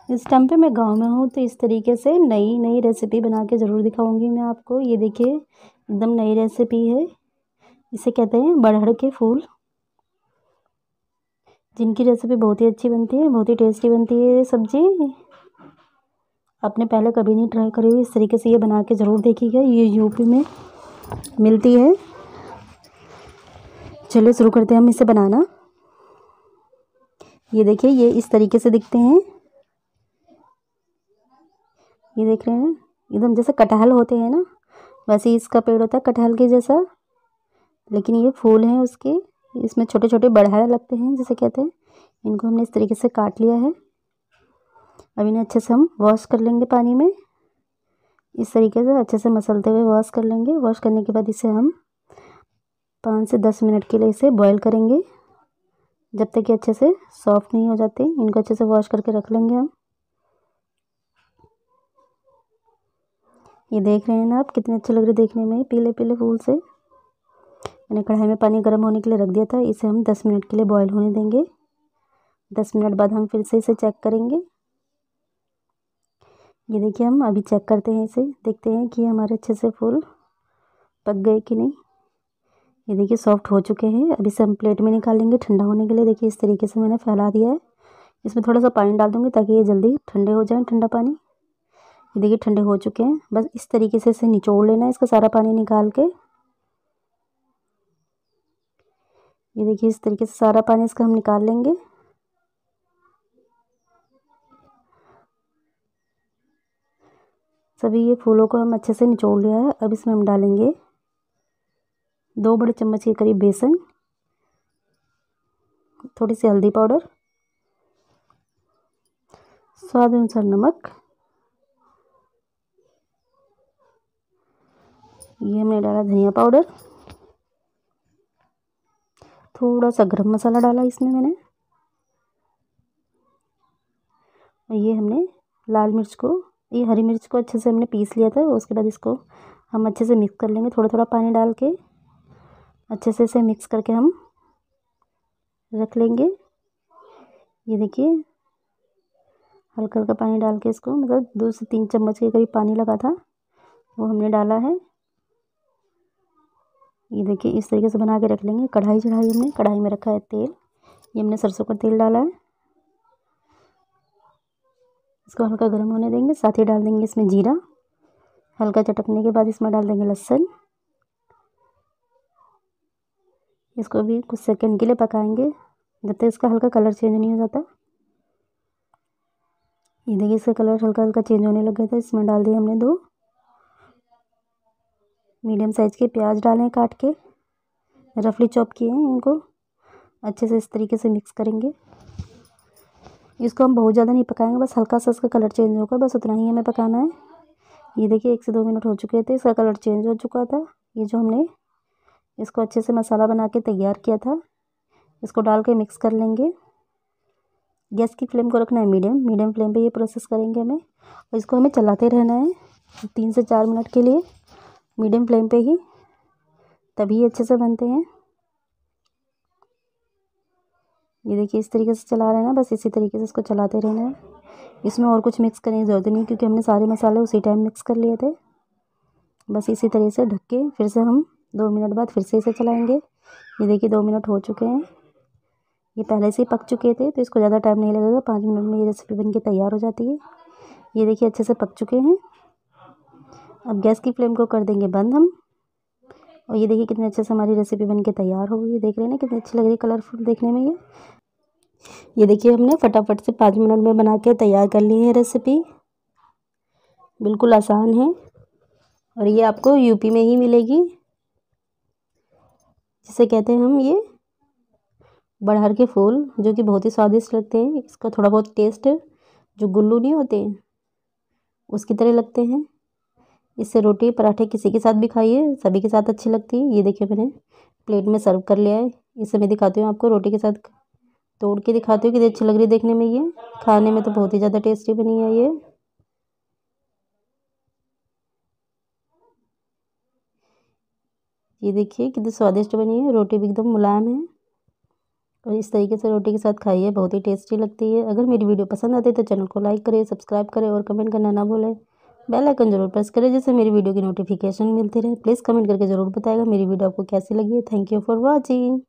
इस टाइम पे मैं गांव में हूँ, तो इस तरीके से नई नई रेसिपी बना के ज़रूर दिखाऊंगी मैं आपको। ये देखिए, एकदम नई रेसिपी है। इसे कहते हैं बड़हड़ के फूल, जिनकी रेसिपी बहुत ही अच्छी बनती है, बहुत ही टेस्टी बनती है ये सब्ज़ी। आपने पहले कभी नहीं ट्राई करी हुई, इस तरीके से ये बना के ज़रूर देखिएगा। ये यूपी में मिलती है। चलिए शुरू करते हैं हम इसे बनाना। ये देखिए, ये इस तरीके से दिखते हैं। ये देख रहे हैं, एकदम जैसे कटहल होते हैं ना, वैसे ही इसका पेड़ होता है कटहल के जैसा, लेकिन ये फूल हैं उसके। इसमें छोटे छोटे बड़हड़ लगते हैं जिसे कहते हैं। इनको हमने इस तरीके से काट लिया है। अब इन्हें अच्छे से हम वॉश कर लेंगे पानी में। इस तरीके से अच्छे से मसलते हुए वॉश कर लेंगे। वॉश करने के बाद इसे हम 5 से 10 मिनट के लिए इसे बॉईल करेंगे, जब तक कि अच्छे से सॉफ्ट नहीं हो जाते। इनको अच्छे से वॉश करके रख लेंगे हम। ये देख रहे हैं ना आप, कितने अच्छे लग रहे देखने में, पीले पीले फूल से। मैंने कढ़ाई में पानी गर्म होने के लिए रख दिया था। इसे हम 10 मिनट के लिए बॉईल होने देंगे। 10 मिनट बाद हम फिर से इसे चेक करेंगे। ये देखिए, हम अभी चेक करते हैं इसे, देखते हैं कि हमारे अच्छे से फूल पक गए कि नहीं। ये देखिए, सॉफ्ट हो चुके हैं। अभी इसे हम प्लेट में निकालेंगे ठंडा होने के लिए। देखिए, इस तरीके से मैंने फैला दिया है। इसमें थोड़ा सा पानी डाल दूँगी ताकि ये जल्दी ठंडे हो जाएँ, ठंडा पानी। ये देखिए, ठंडे हो चुके हैं। बस इस तरीके से इसे निचोड़ लेना है, इसका सारा पानी निकाल के। ये देखिए, इस तरीके से सारा पानी इसका हम निकाल लेंगे। सभी ये फूलों को हम अच्छे से निचोड़ लिया है। अब इसमें हम डालेंगे 2 बड़े चम्मच के करीब बेसन, थोड़ी सी हल्दी पाउडर, स्वाद अनुसार नमक। ये हमने डाला धनिया पाउडर, थोड़ा सा गरम मसाला डाला इसमें मैंने। और ये हमने लाल मिर्च को, ये हरी मिर्च को अच्छे से हमने पीस लिया था। उसके बाद इसको हम अच्छे से मिक्स कर लेंगे, थोड़ा थोड़ा पानी डाल के अच्छे से इसे मिक्स करके हम रख लेंगे। ये देखिए, हल्का हल्का पानी डाल के इसको, मतलब 2 से 3 चम्मच के करीब पानी लगा था, वो हमने डाला है। ये देखिए, इस तरीके से बना के रख लेंगे। कढ़ाई चढ़ाई हमने, कढ़ाई में रखा है तेल। ये हमने सरसों का तेल डाला है। इसको हल्का गर्म होने देंगे। साथ ही डाल देंगे इसमें जीरा। हल्का चटकने के बाद इसमें डाल देंगे लहसुन। इसको भी कुछ सेकंड के लिए पकाएंगे, जब तक इसका हल्का कलर चेंज नहीं हो जाता। ये देखिए, इसका कलर हल्का हल्का चेंज होने लग गया था। इसमें डाल दिए हमने 2 मीडियम साइज़ के प्याज डाले हैं, काट के रफली चॉप किए हैं। इनको अच्छे से इस तरीके से मिक्स करेंगे। इसको हम बहुत ज़्यादा नहीं पकाएंगे, बस हल्का सा इसका कलर चेंज होगा, बस उतना ही हमें पकाना है। ये देखिए, 1 से 2 मिनट हो चुके थे, इसका कलर चेंज हो चुका था। ये जो हमने इसको अच्छे से मसाला बना के तैयार किया था, इसको डाल के मिक्स कर लेंगे। गैस की फ्लेम को रखना है मीडियम फ्लेम पे ये प्रोसेस करेंगे हमें। और इसको हमें चलाते रहना है 3 से 4 मिनट के लिए, मीडियम फ्लेम पे ही, तभी अच्छे से बनते हैं। ये देखिए, इस तरीके से चला रहे हैं ना, बस इसी तरीके से इसको चलाते रहना है। इसमें और कुछ मिक्स करने की ज़रूरत नहीं, क्योंकि हमने सारे मसाले उसी टाइम मिक्स कर लिए थे। बस इसी तरीके से ढक के फिर से हम 2 मिनट बाद फिर से इसे चलाएँगे। ये देखिए, 2 मिनट हो चुके हैं। ये पहले से ही पक चुके थे, तो इसको ज़्यादा टाइम नहीं लगेगा। 5 मिनट में ये रेसिपी बन के तैयार हो जाती है। ये देखिए, अच्छे से पक चुके हैं। अब गैस की फ्लेम को कर देंगे बंद हम। और ये देखिए, कितने अच्छे से हमारी रेसिपी बन के तैयार हो गई है। देख रहे हैं ना, कितनी अच्छी लग रही है, कलरफुल देखने में ये देखिए, हमने फटाफट से 5 मिनट में बना के तैयार कर ली है रेसिपी। बिल्कुल आसान है, और ये आपको यूपी में ही मिलेगी, जिसे कहते हैं हम ये बड़हर के फूल, जो कि बहुत ही स्वादिष्ट लगते हैं। इसका थोड़ा बहुत टेस्ट जो गुल्लू नहीं होते हैं उसकी तरह लगते हैं। इससे रोटी पराठे किसी के साथ भी खाइए, सभी के साथ अच्छी लगती है। ये देखिए, मैंने प्लेट में सर्व कर लिया है। इसे मैं दिखाती हूँ आपको, रोटी के साथ तोड़ के दिखाती हूँ कितनी अच्छी लग रही है देखने में। ये खाने में तो बहुत ही ज़्यादा टेस्टी बनी है ये देखिए, कितनी स्वादिष्ट बनी है। रोटी भी एकदम मुलायम है। और इस तरीके से रोटी के साथ खाइए, बहुत ही टेस्टी लगती है। अगर मेरी वीडियो पसंद आती है तो चैनल को लाइक करें, सब्सक्राइब करें और कमेंट करना ना भूलें। बेल आइकन जरूर प्रेस करें जिससे मेरी वीडियो की नोटिफिकेशन मिलती रहे। प्लीज़ कमेंट करके ज़रूर बताएगा मेरी वीडियो आपको कैसी लगी है। Thank you for watching.